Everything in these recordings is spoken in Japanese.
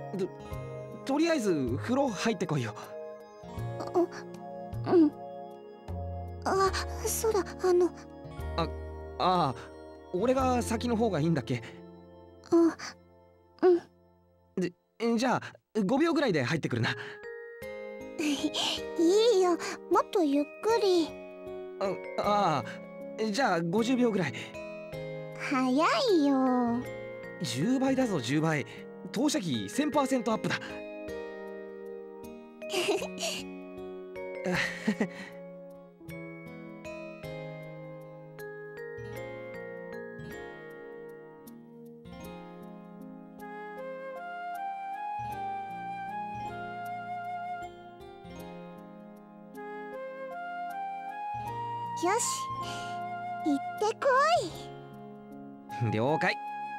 とりあえず風呂入ってこいよ。 うん。あ、そうだ、 あああ、俺が先の方がいいんだっけ？ あ、うん。 じゃあ5秒ぐらいで入ってくるな。 いいよ、もっとゆっくり。 ああ、じゃあ50秒ぐらい。 早いよ。 10倍だぞ、10倍。投射費 1000% アップだ。 よし、行ってこ了解。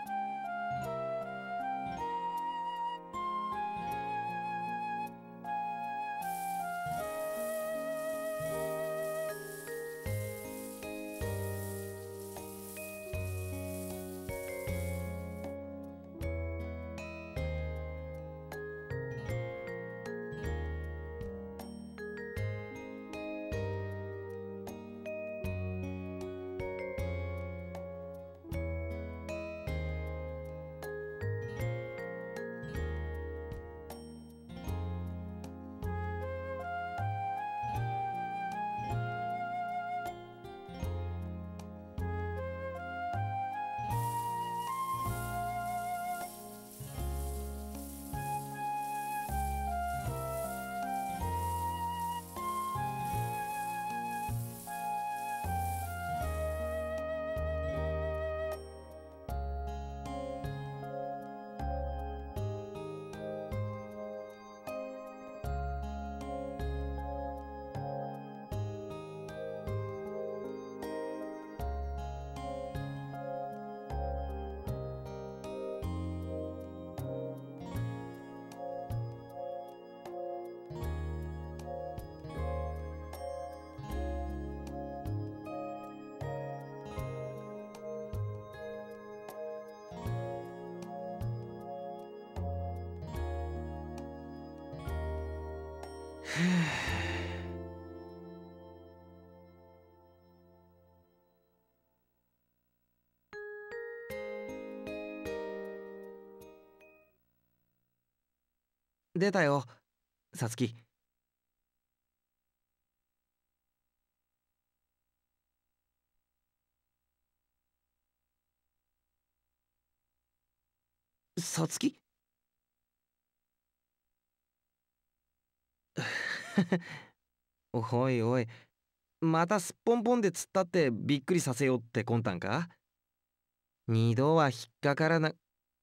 出たよ、さつき。さつき。おいおい、またすっぽんぽんで釣ったってびっくりさせようって魂胆か？二度は引っかからな。ん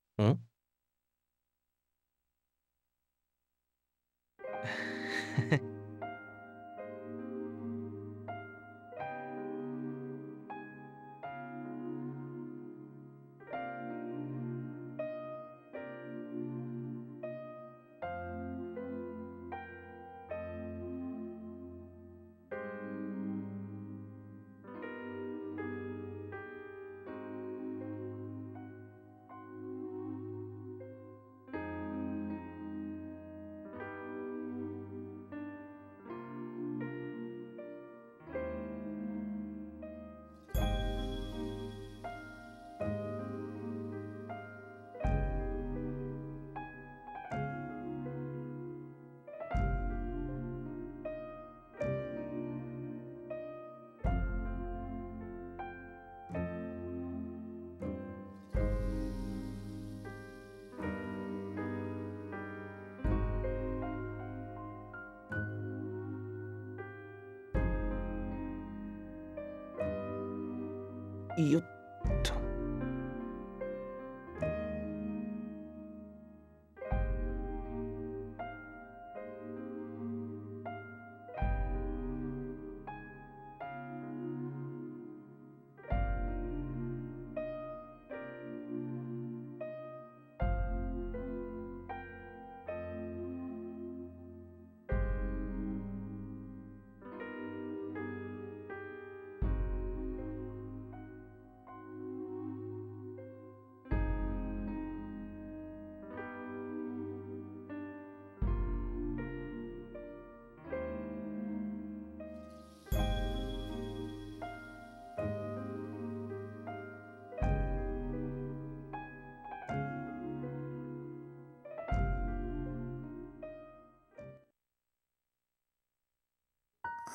よっと。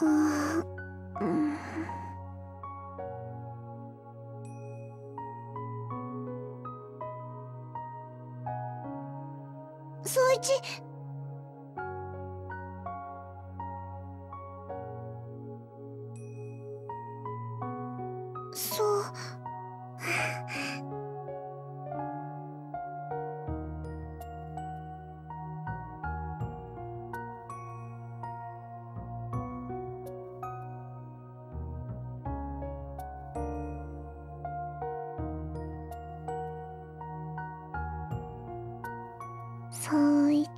うん。宗一。そう。宗一。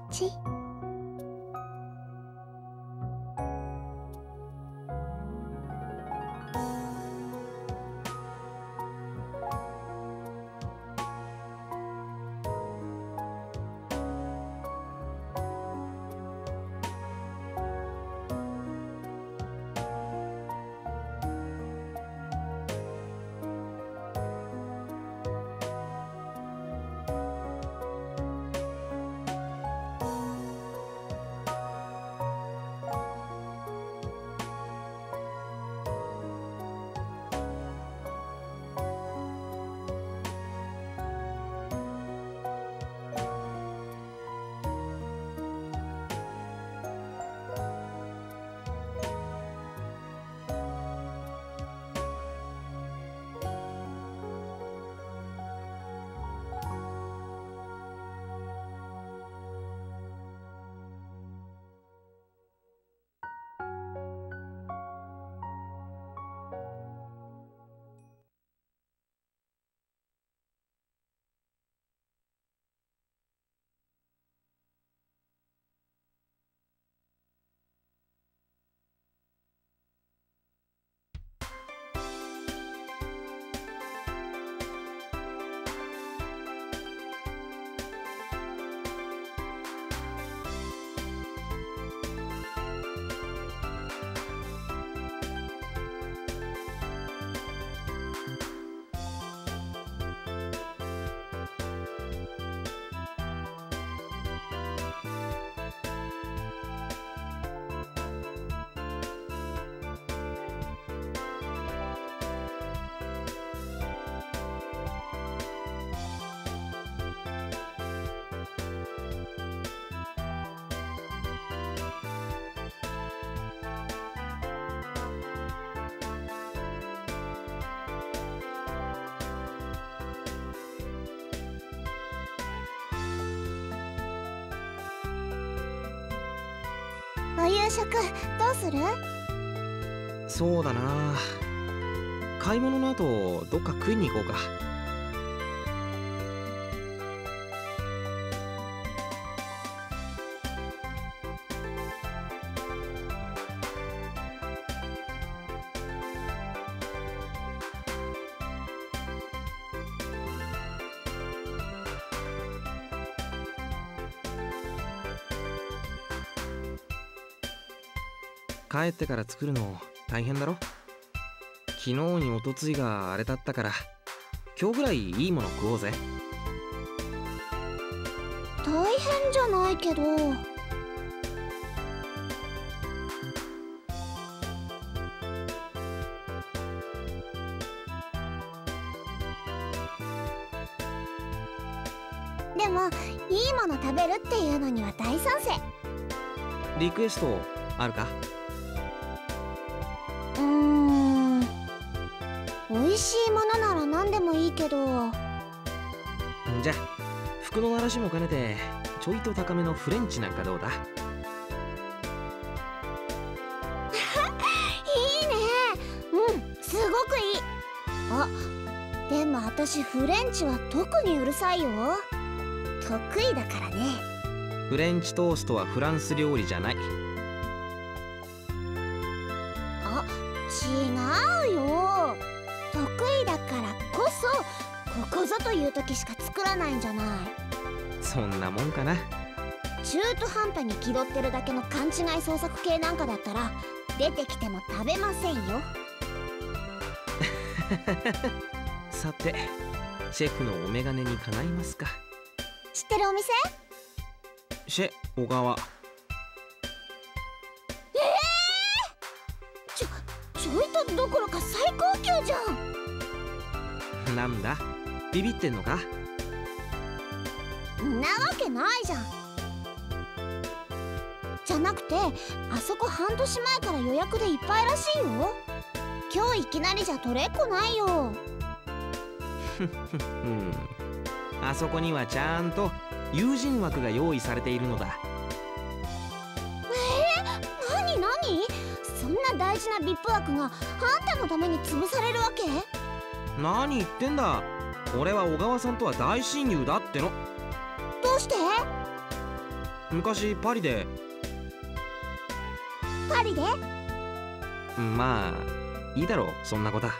お夕食どうする？ そうだな。買い物の後どっか食いに行こうか。帰ってから作るの大変だろ。昨日におとついがあれだったから、今日ぐらいいいもの食おうぜ。 大変じゃないけど。でもいいもの食べるっていうのには大賛成。 リクエストあるか？ 美味しいものなら何でもいいけど。 じゃあ服の嵐も兼ねてちょいと高めのフレンチなんかどうだ？ いいね。すごくいい。あ、でも私フレンチは特にうるさいよ。得意だからね。 フレンチトーストはフランス料理じゃない。 あ、違うよ。得意だからこそここぞという時しか作らないんじゃない。 そんなもんかな。 中途半端に気取ってるだけの勘違い創作系なんかだったら出てきても食べませんよ。 さてシェフのお眼鏡にかないますか。 知ってるお店？ シェ小川。 いたどころか最高級じゃん。 なんだ、ビビってんのか？ んなわけないじゃん。じゃなくて、あそこ半年前から予約でいっぱいらしいよ。今日いきなりじゃ取れっこないよ。 あそこにはちゃんと友人枠が用意されているのだ。 なになに？そんな大事な VIP 枠があんたのために潰されるわけ？ 何言ってんだ。俺は小川さんとは大親友だっての。 どうして？ 昔パリで。 パリで？ まあいいだろう、そんなことは。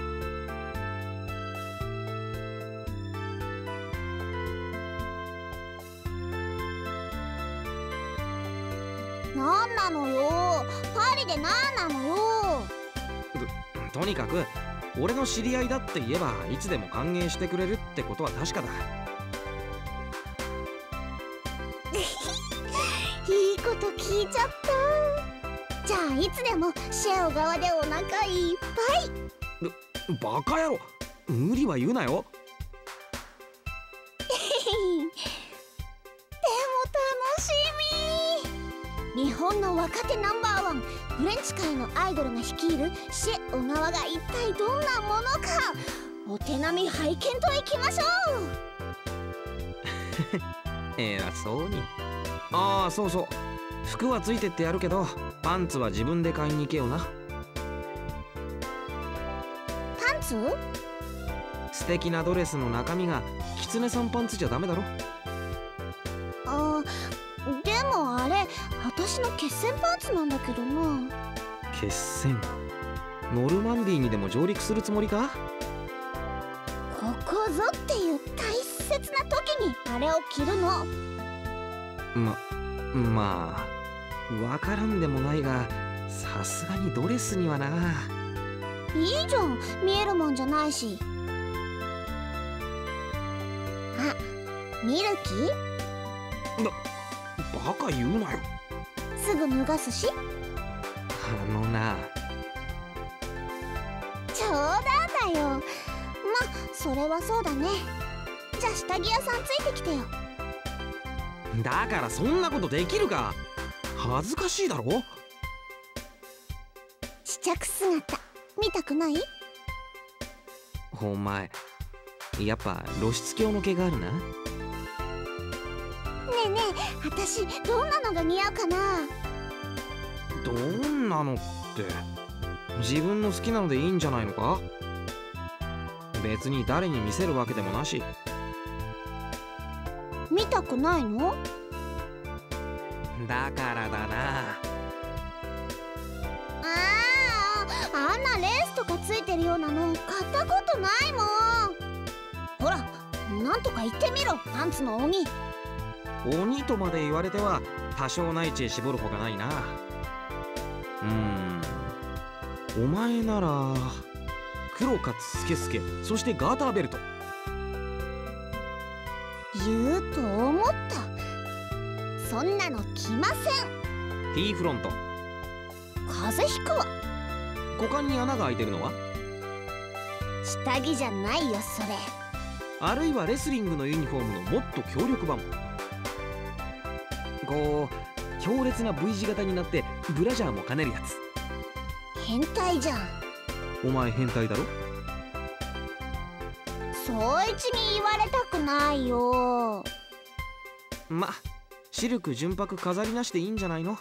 なんなのよ、パリでなんなのよ。 とにかく俺の知り合いだって言えばいつでも歓迎してくれるってことは確かだ。 いいこと聞いちゃった。じゃあいつでもシェオ側でお腹いっぱい。 バカ野郎、無理は言うなよ。 でも楽しみ。日本の若手ナンバーワンフレンチ界のアイドルが率いるシェ小川が一体どんなものか、お手並み拝見といきましょう。 偉そうに。ああ、そうそう、服はついてってやるけどパンツは自分で買いに行けよな。 パンツ？ 素敵なドレスの中身がキツネさんパンツじゃダメだろ。 でもあれ私の決戦パンツなんだけどな。 決戦？ノルマンディーにでも上陸するつもりか？ ここぞっていう大切な時にあれを着るの。 まあわからんでもないが、さすがにドレスにはな。 いいじゃん、見えるもんじゃないし。あ、ミルキー？ バカ言うなよ。 すぐ脱がすし。 な。 冗談だよ。ま、それはそうだね。じゃあ下着屋さんついてきてよ。 だからそんなことできるか。恥ずかしいだろ。 試着姿見たくない？ねお前やっぱ露出狂の毛があるな。 えねえ、私どんなのが似合うかな？ どんなのって自分の好きなのでいいんじゃないのか。別に誰に見せるわけでもなし。 見たくないの？ だからだな。 あんなレースとかついてるようなの買ったことないもん。ほら、なんとか言ってみろ、パンツの鬼。 鬼とまで言われては多少内地へ絞るほかないな。お前なら黒かつスケスケ、そしてガーターベルト。 言うと思った。そんなの着ません。 T フロント。 風邪ひくわ。 股間に穴が開いてるのは下着じゃないよそれ。 あるいはレスリングのユニフォームのもっと強力版。こう強烈な V 字型になってブラジャーも兼ねるやつ。 変態じゃん。 お前変態だろ。 そいつに言われたくないよ。 ま、シルク純白飾りなしでいいんじゃないの。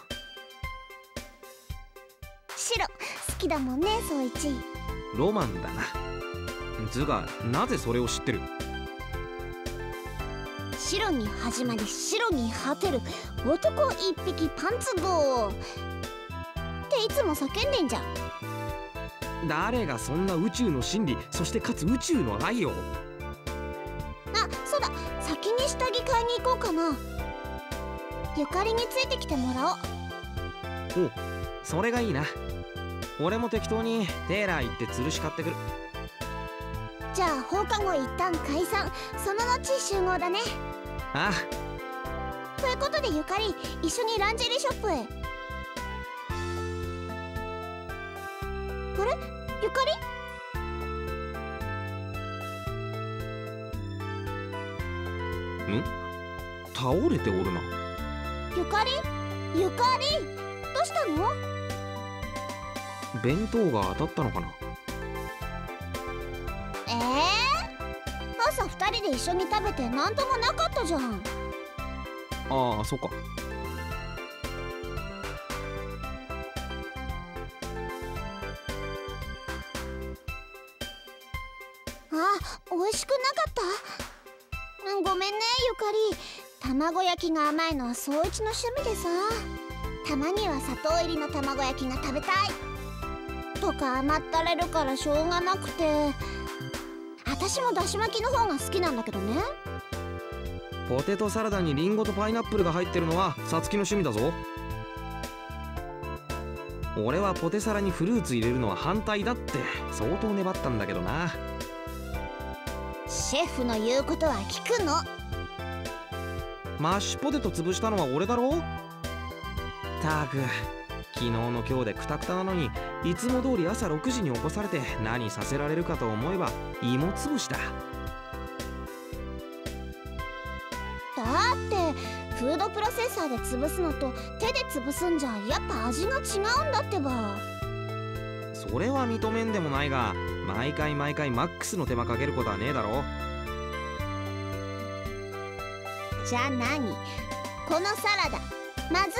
白好きだもんね、そいち。 ロマンだな。ズがなぜそれを知ってる？ 白に始まり白に果てる男一匹パンツ棒っていつも叫んでんじゃん。 誰がそんな宇宙の真理、そしてかつ宇宙の愛を。 あ、そうだ、先に下着買いに行こうかな。ゆかりについてきてもらおう。 お、それがいいな。俺も適当にテーラー行って吊るし買ってくる。 じゃあ放課後一旦解散、その後集合だね。 ああ。 ということでゆかり、一緒にランジェリーショップへ。 あれ、ゆかり？ 倒れておるな。 ゆかり、ゆかり、どうしたの？ 弁当が当たったのかな。 朝2人で一緒に食べてなんともなかったじゃん。 ああ、そっか。 美味しくなかった？ごめんねゆかり。卵焼きが甘いのは宗一の趣味でさ、たまには砂糖入りの卵焼きが食べたいとか甘ったれるからしょうがなくて、私もだし巻きの方が好きなんだけどね。 ポテトサラダにリンゴとパイナップルが入ってるのはさつきの趣味だぞ。俺はポテサラにフルーツ入れるのは反対だって相当粘ったんだけどな。 シェフの言うことは聞くの。 マッシュポテト潰したのは俺だろ。たく昨日の今日でクタクタなのに、いつも通り朝6時に起こされて何させられるかと思えば芋つぶしだ。 だってフードプロセッサーで潰すのと手で潰すんじゃやっぱ味が違うんだってば。 それは認めんでもないが、毎回マックスの手間かけることはねえだろ。 じゃあ何？このサラダまず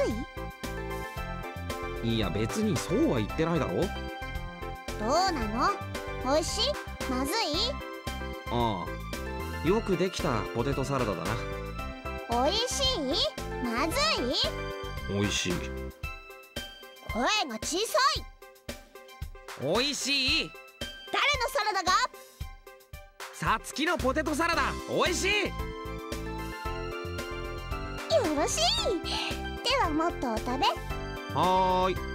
い？ いや別にそうは言ってないだろ。 どうなの？美味しい？まずい？ ああ、よくできたポテトサラダだな。 美味しい？まずい？ 美味しい。 声が小さい。 美味しい。 誰のサラダが？ さつきのポテトサラダ美味しい。 よろしい。ではもっとお食べ。 はーい。 い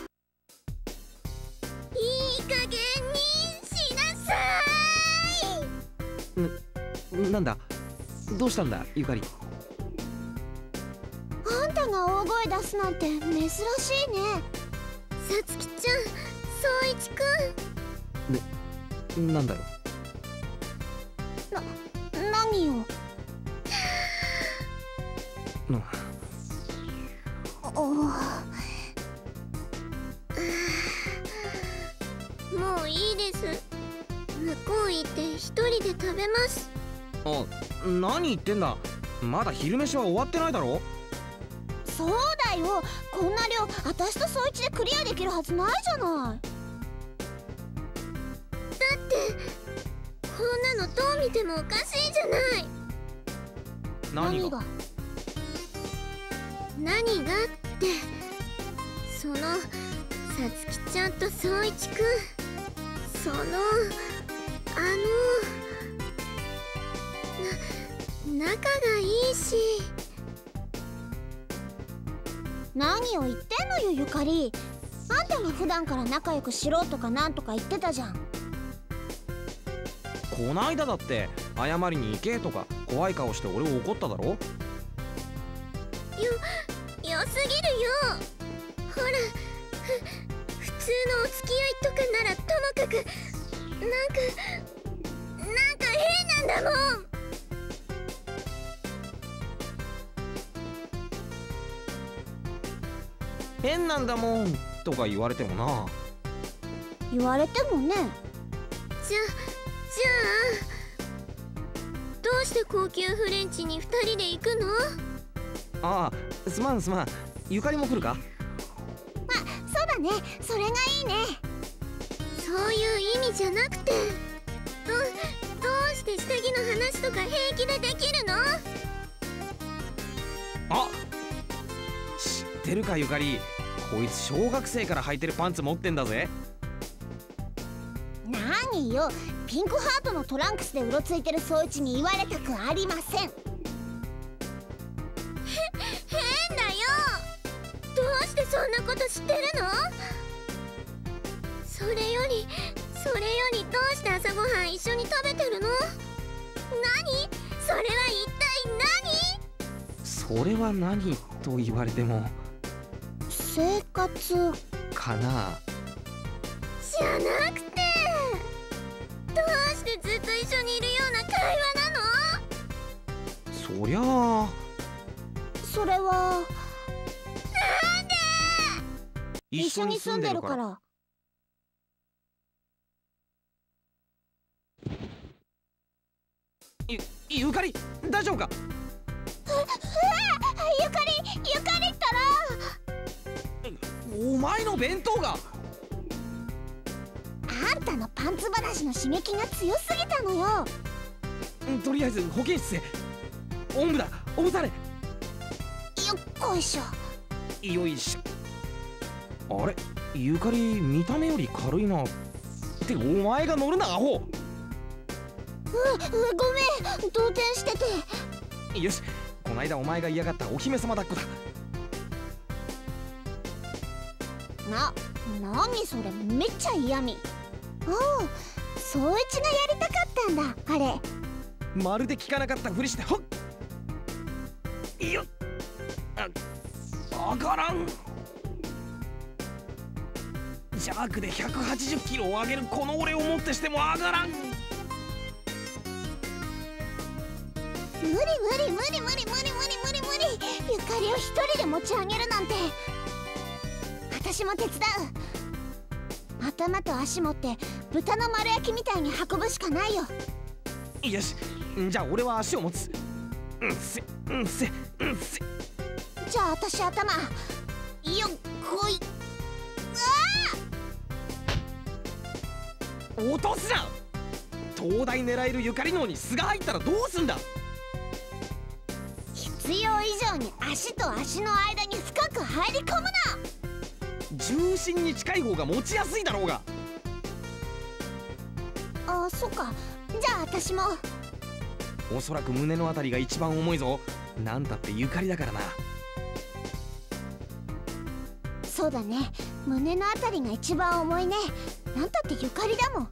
い加減にしなさい。 なんだ、どうしたんだゆかり。 あんたが大声出すなんて珍しいね。さつきちゃん、宗一くん。 なんだよ。 何よ。 もういいです。向こう行って一人で食べます。 何言ってんだ。まだ昼飯は終わってないだろ。 そうだよ。こんな量私と宗一でクリアできるはずないじゃない。 だってこんなのどう見てもおかしいじゃない。 何がってそのさつきちゃんと宗一くん、その仲がいいし。 何を言ってんのよゆかり。あんたが普段から仲良くしろとかなんとか言ってたじゃん。 こないだだって謝りに行けとか怖い顔して俺を怒っただろ。 良すぎるよ。ほら普通のお付き合いとかならともかくなんか変なんだもん。 変なんだもんとか言われてもな。 言われてもね。 じゃあどうして高級フレンチに2人で行くの？ ああ、すまんゆかりも来るか？ そうだね、それがいいね。 そういう意味じゃなくて、どうして下着の話とか平気でできるの？ あ、知ってるかゆかり。こいつ小学生から履いてるパンツ持ってんだぜ。 何よ、ピンクハートのトランクスでうろついてる宗一に言われたくありません。 変だよ。どうしてそんなこと知ってるの？それよりどうして朝ごはん一緒に食べてるの？それは一体何？ それは何と言われても生活かな。 違じゃなくて、どうしてずっと一緒にいるような会話なの？ そりゃあそれはなんで？ 一緒に住んでるから。 ゆかり大丈夫か？ ゆかりったら、 お前の弁当が。 あんたのパンツ話の刺激が強すぎたのよ。 とりあえず保健室へ。おんぶだ、おぶされ。 よっこいしょ。 よいしょ。あれ、ゆかり見た目より軽いな。ってお前が乗るなアホ。 ごめん、動転してて。 よし、こないだお前が嫌がったお姫様抱っこだ。 何それ、めっちゃ嫌味。おお、そいちがやりたかったんだあれ。 まるで聞かなかったふりしてはっよっ。あからん。ジャークで180キロを上げるこの俺をもってしても上がらん。 無理ゆかりを一人で持ち上げるなんて。私も手伝う。頭と足持って豚の丸焼きみたいに運ぶしかないよ。 よし、じゃあ俺は足を持つ。 じゃあ私頭。よっこい。 落とすな。東大狙えるゆかりのに巣が入ったらどうすんだ。 必要以上に足と足の間に深く入り込むな。 重心に近い方が持ちやすいだろうが。 あ、そっか。じゃあ私も。 おそらく胸のあたりが一番重いぞ。なんたってゆかりだからな。 そうだね、胸のあたりが一番重いね。なんたってゆかりだもん。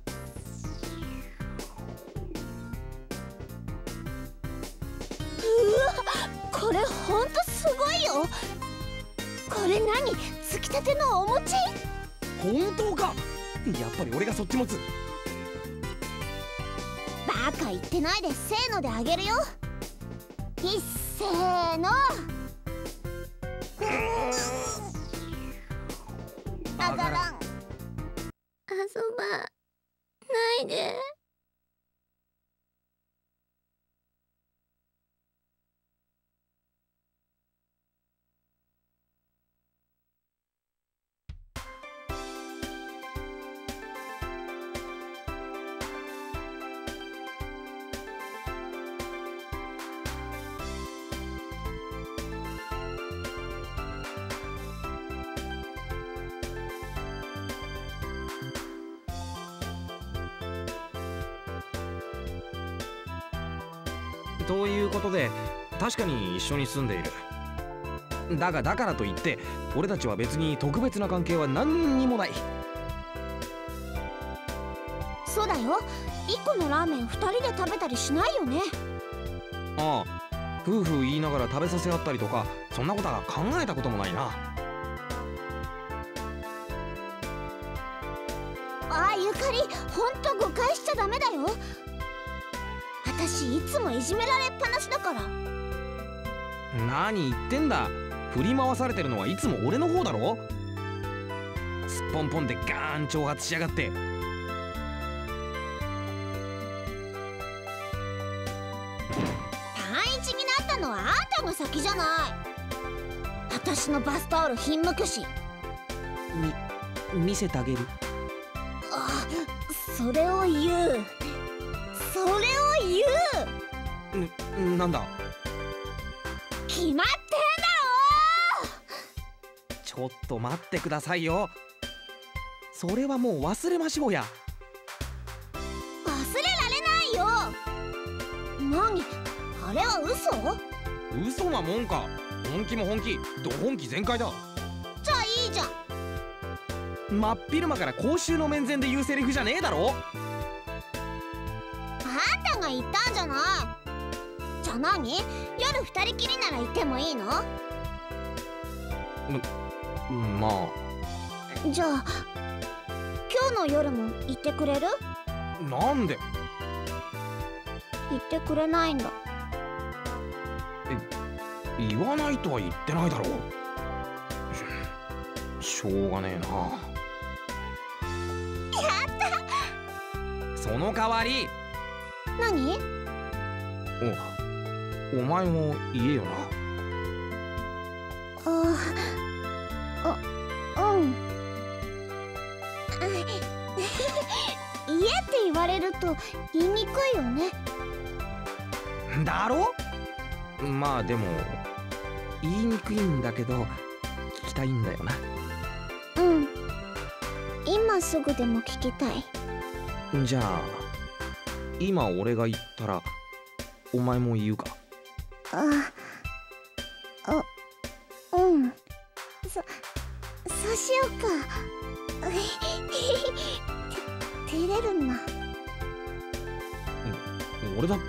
これほんとすごいよ。これ何？つきたてのお餅？ 本当か？やっぱり俺がそっち持つ。 バカ言ってないで、せーのであげるよ。いっせーの。上がらん。 遊ばないで。 ということで確かに一緒に住んでいる。だからといって俺たちは別に特別な関係は何にもない。 そうだよ、1個のラーメン2人で食べたりしないよね。 ああ、夫婦言いながら食べさせ合ったりとかそんなことは考えたこともないな。 ああ、ゆかりほんと誤解しちゃダメだよ。私いつもいじめられっぱなしだから。 何言ってんだ。振り回されてるのはいつも俺の方だろ。すっぽんぽんでガーン挑発しやがって。 単一になったのはあんたが先じゃない。私のバスタオルひんむくし。 見せてあげる。 あ、それを言う。それを言う。 なんだ。 決まってんだろ。 ちょっと待ってくださいよ。それはもう忘れましょうや。 忘れられないよ。何、あれは嘘？ 嘘なもんか。本気も本気、ど本気全開だ。 じゃあいいじゃん。 真っ昼間から公衆の面前で言うセリフじゃねえだろ。 あんたが言ったんじゃない。じゃあ何？夜二人きりならいてもいいの？ まあ。 じゃあ今日の夜も行ってくれる？ なんで？ 言ってくれないんだ。 言わないとは言ってないだろう。しょうがねえな。 やった。 その代わり。 何？ お前も言えよな。 うん言えって言われると言いにくいよね。 だろ？まあでも言いにくいんだけど聞きたいんだよな。 うん、今すぐでも聞きたい。 じゃあ今俺が言ったらお前も言うか？ うん、そうしようか。照れるな。 俺だって。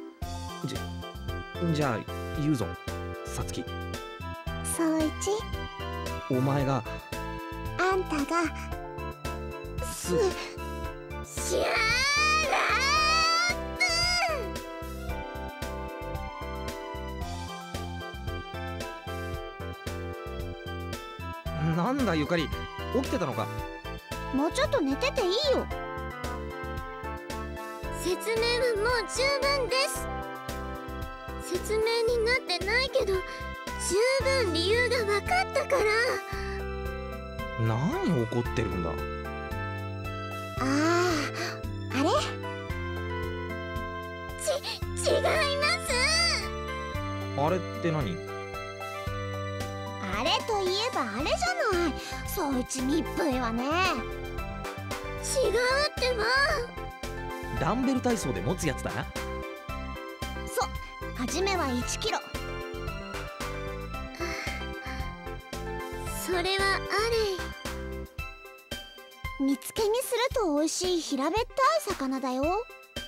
じゃあ言うぞ、さつき。 そういち、 お前があんたがシャーラープ。なんだゆかり、起きてたのか？ もうちょっと寝てていいよ。 説明はもう十分です。説明になってないけど十分理由が分かったから。 何怒ってるんだ？ あれ？ 違います。 あれって何？ あれといえばあれじゃない。そういちみっぷいわね。 違うってば。 ダンベル体操で持つやつだな。 はじめは1キロ。 それはあれ。 煮付けにすると美味しい平べったい魚だよ。 それは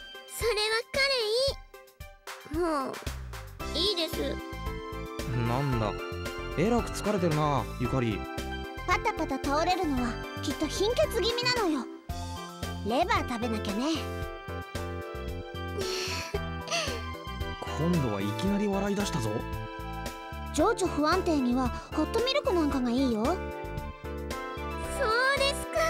彼いい。もういいです。 なんだ、えらく疲れてるなゆかり。 パタパタ倒れるのはきっと貧血気味なのよ。レバー食べなきゃね。 今度はいきなり笑い出したぞ。 情緒不安定にはホットミルクなんかがいいよ。 そうですか。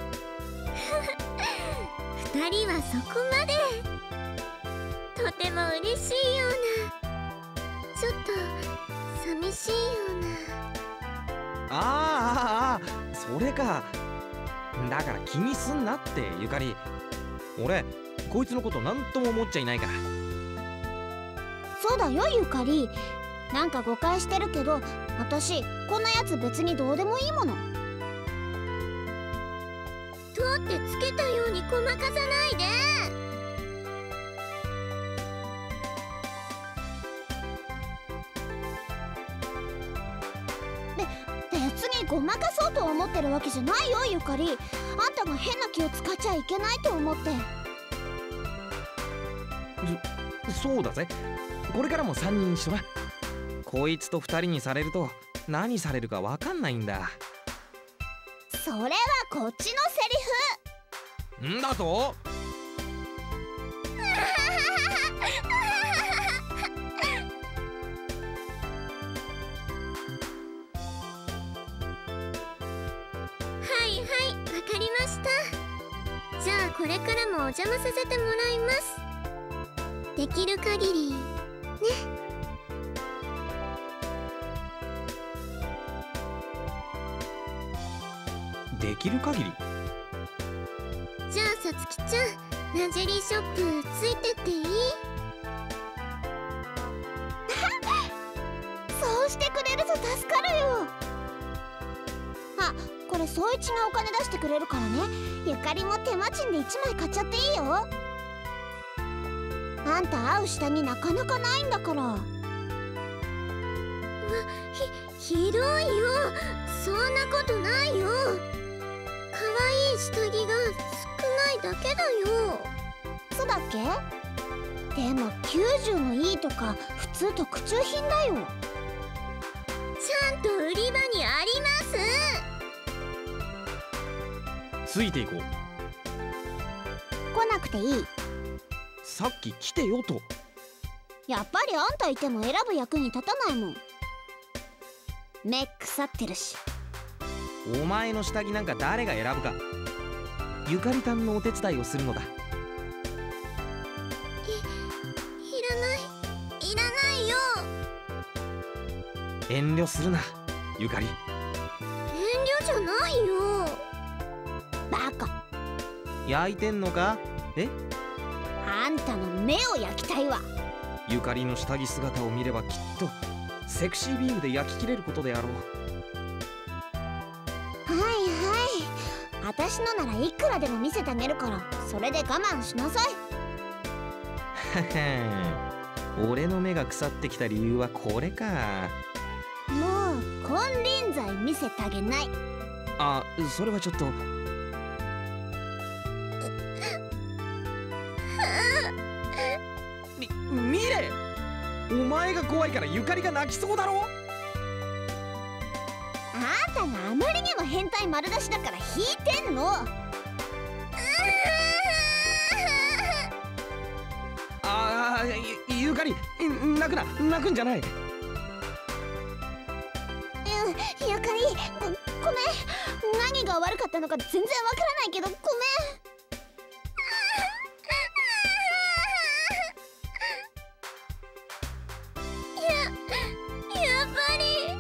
二人はそこまで。とても嬉しいような、ちょっと寂しいような。 ああ、それか。だから気にすんなってゆかり。俺こいつのことなんとも思っちゃいないから。 そうだよゆかり。なんか誤解してるけど、私こんなやつ別にどうでもいいもの。 取ってつけたようにごまかさないで。 別にごまかそうと思ってるわけじゃないよゆかり。あんたが変な気を使っちゃいけないと思って。 そうだぜ。これからも3人一緒だ。こいつと2人にされると何されるか分かんないんだ。 それはこっちのセリフ。 んだと？ はいはい、わかりました。じゃあこれからもお邪魔させてもらいます。できる限りね。 できる限り。 じゃあさつきちゃん、ランジェリーショップついてっていい？ そうしてくれると助かるよ。あ、これ総一がお金出してくれるからね。ゆかりも手間賃で1枚買っちゃっていいよ。あんた会う下になかなかないんだから。うわ、 ひどいよ。そんなことないよ。可愛い下着が少ないだけだよ。 そうだっけ？でも90のいいとか普通特注品だよ。 ちゃんと売り場にあります。 ついていこう。 来なくていい。 さっき来てよと。 やっぱりあんたいても選ぶ役に立たないもん。目腐ってるし。 お前の下着なんか誰が選ぶか。ゆかりたんのお手伝いをするのだ。 いらないよ。 遠慮するなゆかり。 遠慮じゃないよ。 バカ。 焼いてんのか。え、 あんたの目を焼きたいわ。 ゆかりの下着姿を見ればきっとセクシービームで焼き切れることであろう。 はいはい、私のならいくらでも見せてあげるから、それで我慢しなさい。 俺の目が腐ってきた理由はこれか。 もう金輪際見せてあげない。 あ、それはちょっと。見れ、お前が怖いからゆかりが泣きそうだろ。 あんたがあまりにも変態丸出しだから引いてんの。 ああ、ゆかり泣くんじゃない。 ゆかり、ごめん。何が悪かったのか全然わからないけどごめん。 やっぱり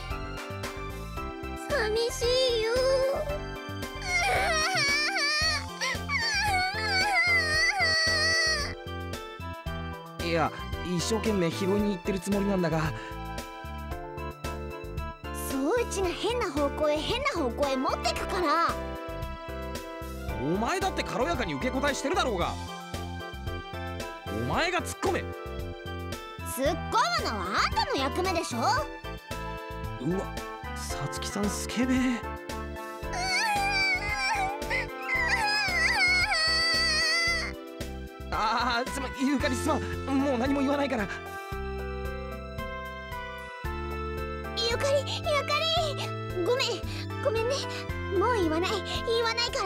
寂しいよ。 いや、一生懸命拾いに行ってるつもりなんだが。 そういちが変な方向へ持ってくから。 お前だって軽やかに受け答えしてるだろうが。お前が突っ込め。 突っ込むのはあんたの役目でしょ。 うわ、さつきさんスケベ。ああ、ゆかりすまん、もう何も言わないから。 ゆかり、ごめんね。もう言わないから。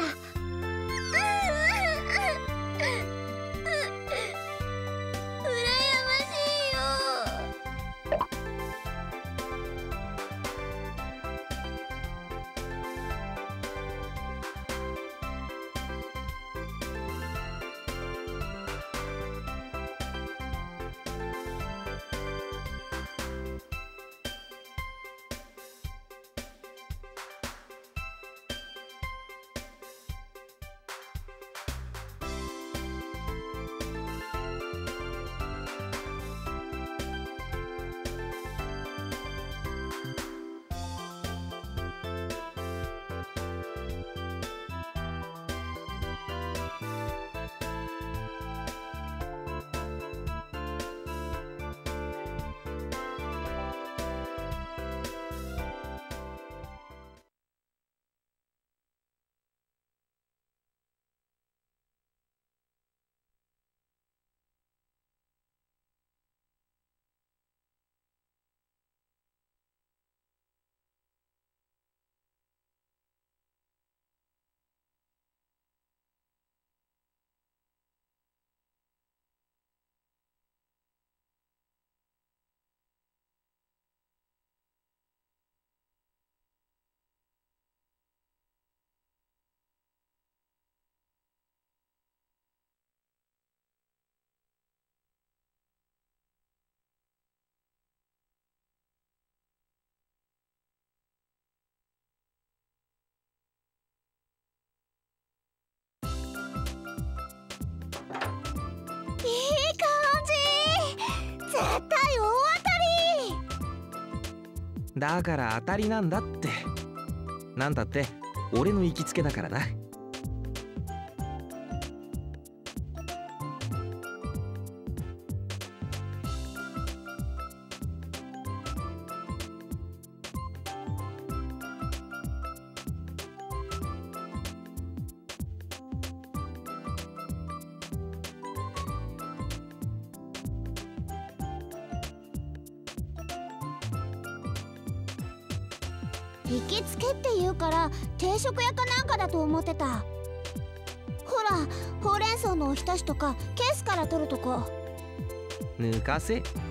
いい感じ。絶対大当たり。 だから当たりなんだって。なんだって俺の行きつけだからな。 行きつけって言うから定食屋かなんかだと思ってた。ほら、ほうれん草のおひたしとかケースから取るとこ。 抜かせ。